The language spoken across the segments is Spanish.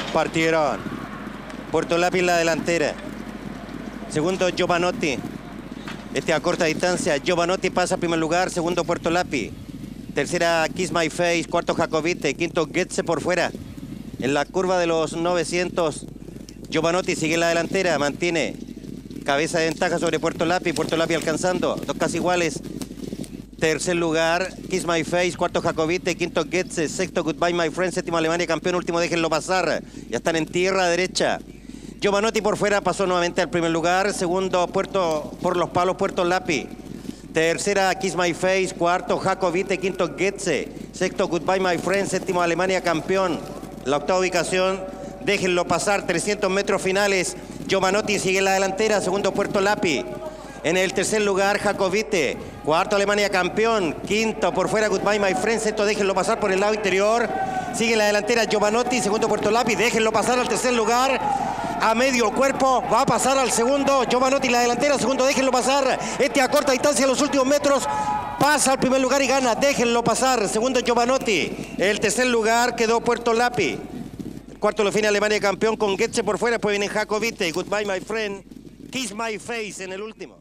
Partieron. Puerto Lappi en la delantera. Segundo, Giovanotti. A corta distancia. Giovanotti pasa a primer lugar. Segundo, Puerto Lappi. Tercera, Kiss My Face. Cuarto, Jacobite. Quinto, Goetze por fuera. En la curva de los 900, Giovanotti sigue en la delantera. Mantiene cabeza de ventaja sobre Puerto Lappi. Puerto Lappi alcanzando. Dos casi iguales. Tercer lugar, Kiss My Face. Cuarto, Jacobite. Quinto, Goetze. Sexto, Goodbye My Friend. Séptimo, Alemania campeón. Último, déjenlo pasar. Ya están en tierra derecha. Giovanotti por fuera pasó nuevamente al primer lugar. Segundo, por los palos, Puerto Lappi. Tercera, Kiss My Face. Cuarto, Jacobite. Quinto, Goetze. Sexto, Goodbye My Friend. Séptimo, Alemania campeón. La octava ubicación, déjenlo pasar. 300 metros finales. Giovanotti sigue en la delantera. Segundo, Puerto Lappi. En el tercer lugar, Jacobite. Cuarto, Alemania campeón. Quinto, por fuera, Goodbye My Friend. Sexto, déjenlo pasar por el lado interior. Sigue en la delantera Giovanotti. Segundo, Puerto Lappi. Déjenlo pasar al tercer lugar. A medio cuerpo. Va a pasar al segundo. Giovanotti en la delantera. Segundo, déjenlo pasar. A corta distancia, los últimos metros. Pasa al primer lugar y gana. Déjenlo pasar. Segundo, Giovanotti. El tercer lugar quedó Puerto Lappi. El cuarto lo define Alemania campeón con Goetze por fuera. Después viene Jacobite. Goodbye My Friend. Kiss My Face en el último.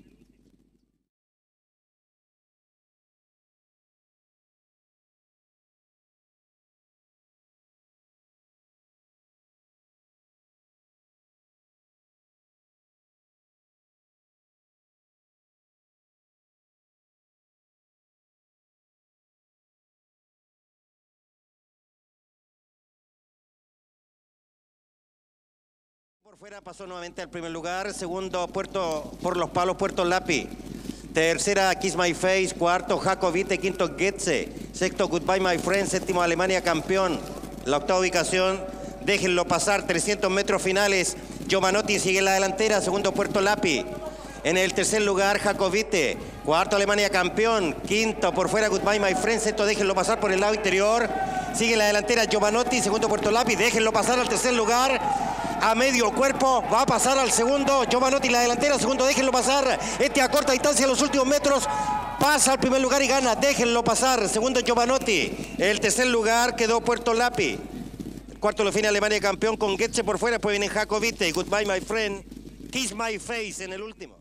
Por fuera pasó nuevamente al primer lugar. Segundo, por los palos, Puerto Lappi. Tercera, Kiss My Face. Cuarto, Jacobite. Quinto, Goetze. Sexto, Goodbye My Friend. Séptimo, Alemania campeón. La octava ubicación, déjenlo pasar. 300 metros finales. Giovanotti sigue en la delantera. Segundo, Puerto Lappi. En el tercer lugar, Jacobite. Cuarto, Alemania campeón. Quinto, por fuera, Goodbye My Friend. Sexto, déjenlo pasar por el lado interior. Sigue en la delantera Giovanotti. Segundo, Puerto Lappi. Déjenlo pasar al tercer lugar. A medio cuerpo, va a pasar al segundo, Giovanotti en la delantera, segundo, déjenlo pasar, a corta distancia, los últimos metros, pasa al primer lugar y gana, déjenlo pasar, segundo Giovanotti, el tercer lugar quedó Puerto Lappi, el cuarto lo define Alemania campeón con Goetze por fuera, después viene Jacobite, Goodbye My Friend, Kiss My Face en el último.